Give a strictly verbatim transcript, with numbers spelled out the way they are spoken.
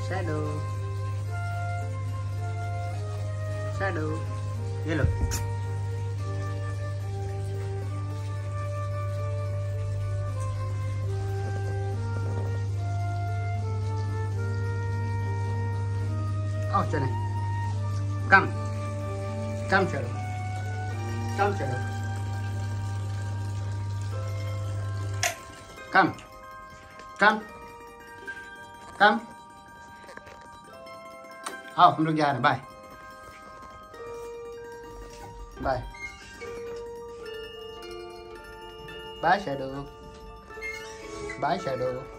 Shadow shadow ये लो। आओ चले। कम कम चलो कम चलो कम कम कम। आओ हम लोग जा रहे हैं। Bye bye bye shadow bye shadow.